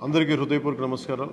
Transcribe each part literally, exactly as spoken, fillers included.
అందరికీ హృదయపూర్వక నమస్కారాలు.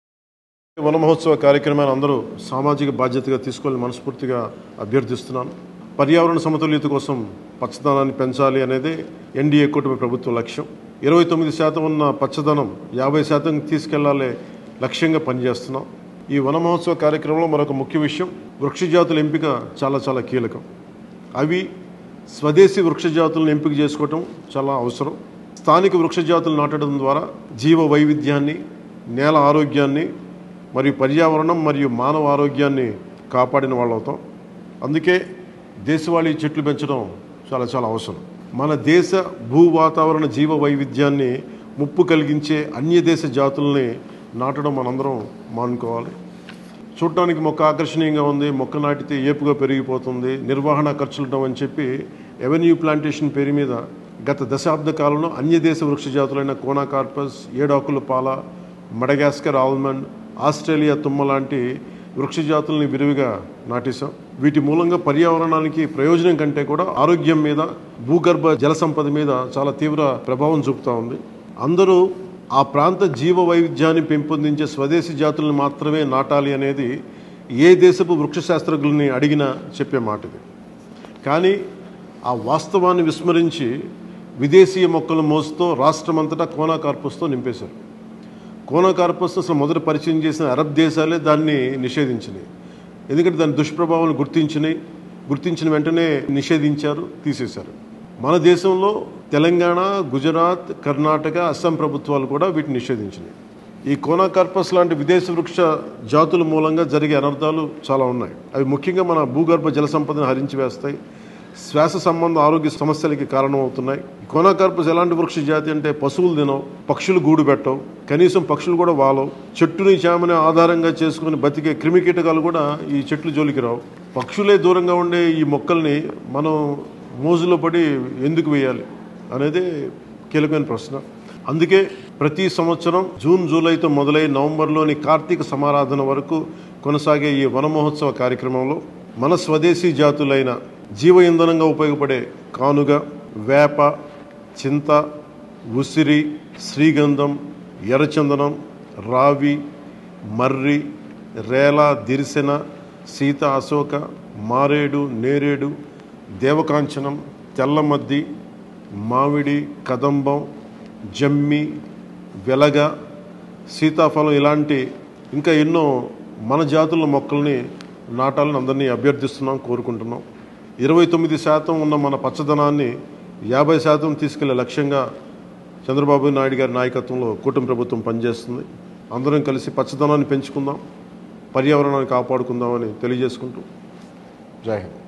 వన మహోత్సవ కార్యక్రమాన్ని అందరూ సామాజిక బాధ్యతగా తీసుకోవాలని మనస్ఫూర్తిగా అభ్యర్థిస్తున్నాను. పర్యావరణ సమతుల్యత కోసం పచ్చదనాన్ని పెంచాలి అనేది ఎన్డీఏ కూటమి ప్రభుత్వ లక్ష్యం. ఇరవై తొమ్మిది శాతం ఉన్న పచ్చదనం యాభై శాతం తీసుకెళ్లాలే లక్ష్యంగా పనిచేస్తున్నాం. ఈ వన మహోత్సవ కార్యక్రమంలో మరొక ముఖ్య విషయం, వృక్షజాతుల ఎంపిక చాలా చాలా కీలకం. అవి స్వదేశీ వృక్షజాతులను ఎంపిక చేసుకోవటం చాలా అవసరం. స్థానిక వృక్షజాతులు నాటడం ద్వారా జీవ వైవిధ్యాన్ని, నేల ఆరోగ్యాన్ని మరియు పర్యావరణం మరియు మానవ ఆరోగ్యాన్ని కాపాడిన వాళ్ళు అవుతాం. అందుకే దేశవాళీ చెట్లు పెంచడం చాలా చాలా అవసరం. మన దేశ భూ వాతావరణ జీవ వైవిధ్యాన్ని ముప్పు కలిగించే అన్య దేశ జాతుల్ని నాటడం మనందరం మానుకోవాలి. చూడటానికి మొక్క ఆకర్షణీయంగా ఉంది, మొక్క నాటితే ఏపుగా పెరిగిపోతుంది, నిర్వహణ ఖర్చులుంటాం అని చెప్పి ఎవెన్యూ ప్లాంటేషన్ పేరు మీద గత దశాబ్ద కాలంలో అన్య దేశ వృక్ష జాతులైన కోనాకార్పస్, ఏడాకుల పాల, మడగాస్కర్ ఆల్మండ్, ఆస్ట్రేలియా తుమ్మ లాంటి వృక్ష జాతుల్ని విరివిగా నాటేశాం. వీటి మూలంగా పర్యావరణానికి ప్రయోజనం కంటే కూడా ఆరోగ్యం మీద, భూగర్భ జల సంపద మీద చాలా తీవ్ర ప్రభావం చూపుతూ ఉంది. అందరూ ఆ ప్రాంత జీవ వైవిధ్యాన్ని పెంపొందించే స్వదేశీ జాతులను మాత్రమే నాటాలి అనేది ఏ దేశపు వృక్ష శాస్త్రజ్ఞుల్ని అడిగినా చెప్పే మాట ఇది. కానీ ఆ వాస్తవాన్ని విస్మరించి విదేశీయ మొక్కల మోసుతో రాష్ట్రమంతటా కోనాకార్పస్తో నింపేశారు. కోనాకార్పస్ అసలు మొదట పరిచయం చేసిన అరబ్ దేశాలే దాన్ని నిషేధించినాయి. ఎందుకంటే దాని దుష్ప్రభావాలను గుర్తించినాయి. గుర్తించిన వెంటనే నిషేధించారు, తీసేశారు. మన దేశంలో తెలంగాణ, గుజరాత్, కర్ణాటక, అస్సాం ప్రభుత్వాలు కూడా వీటిని నిషేధించినాయి. ఈ కోనాకార్పస్ లాంటి విదేశ వృక్ష జాతుల మూలంగా జరిగే అనర్థాలు చాలా ఉన్నాయి. అవి ముఖ్యంగా మన భూగర్భ జల సంపదను హరించి వేస్తాయి, శ్వాస సంబంధ ఆరోగ్య సమస్యలకి కారణమవుతున్నాయి. కోనాకార్పస్ ఎలాంటి వృక్ష జాతి అంటే పశువులు తినవు, పక్షులు గూడు పెట్టవు, కనీసం పక్షులు కూడా వాలవు. చెట్టుని చేమని ఆధారంగా చేసుకుని బతికే క్రిమికీటకాలు కూడా ఈ చెట్లు జోలికి రావు. పక్షులే దూరంగా ఉండే ఈ మొక్కల్ని మనం మోజులో పడి ఎందుకు వేయాలి అనేది కీలకమైన ప్రశ్న. అందుకే ప్రతి సంవత్సరం జూన్ జూలైతో మొదలై నవంబర్లోని కార్తీక సమారాధన వరకు కొనసాగే ఈ వన మహోత్సవ కార్యక్రమంలో మన స్వదేశీ జాతులైన జీవ ఇంధనంగా ఉపయోగపడే కానుగ, వేప, చింత, ఉసిరి, శ్రీగంధం, ఎర్రచందనం, రావి, మర్రి, రేల, దిరిసెన, సీత, అశోక, మారేడు, నేరేడు, దేవకాంచనం, తెల్లమద్ది, మామిడి, కదంబం, జమ్మి, వెలగ, సీతాఫలం ఇలాంటి ఇంకా ఎన్నో మన జాతుల మొక్కల్ని నాటాలని అందరినీ అభ్యర్థిస్తున్నాం, కోరుకుంటున్నాం. ఇరవై తొమ్మిది శాతం ఉన్న మన పచ్చదనాన్ని యాభై శాతం తీసుకెళ్లే లక్ష్యంగా చంద్రబాబు నాయుడు గారి నాయకత్వంలో కూటమి ప్రభుత్వం పనిచేస్తుంది. అందరం కలిసి పచ్చదనాన్ని పెంచుకుందాం, పర్యావరణాన్ని కాపాడుకుందామని తెలియజేసుకుంటూ జై హింద్.